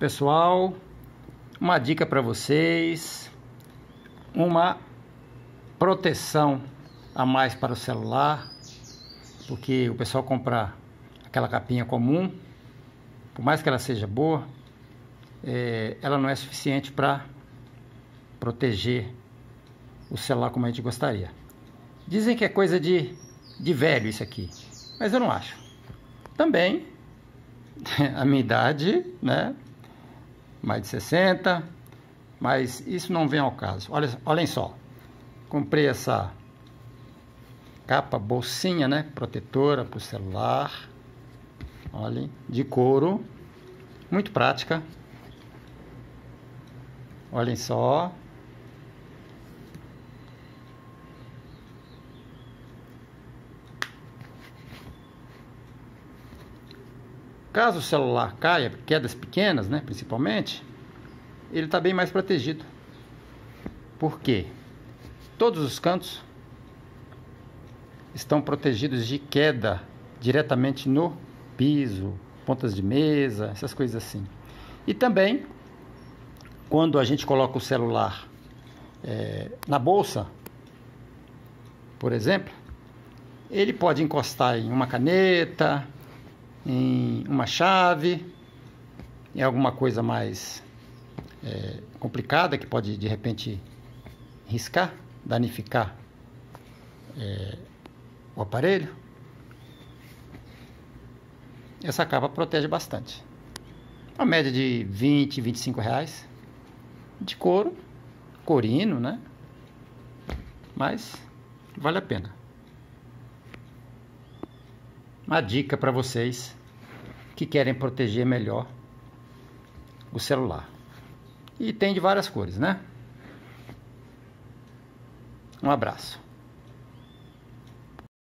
Pessoal, uma dica para vocês, uma proteção a mais para o celular, porque o pessoal compra aquela capinha comum, por mais que ela seja boa, ela não é suficiente para proteger o celular como a gente gostaria. Dizem que é coisa de velho isso aqui, mas eu não acho. Também, a minha idade, né? Mais de 60, mas isso não vem ao caso. Olhem só, comprei essa capa, bolsinha, né? Protetora para o celular, olhem, de couro, muito prática. Olhem só. Caso o celular caia, quedas pequenas, né, principalmente, ele está bem mais protegido. Por quê? Todos os cantos estão protegidos de queda diretamente no piso, pontas de mesa, essas coisas assim. E também, quando a gente coloca o celular na bolsa, por exemplo, ele pode encostar em uma caneta, em uma chave, em alguma coisa mais complicada que pode de repente riscar, danificar o aparelho. Essa capa protege bastante. Uma média de 20, 25 reais, de couro, corino, né? Mas vale a pena. Uma dica para vocês que querem proteger melhor o celular. E tem de várias cores, né? Um abraço.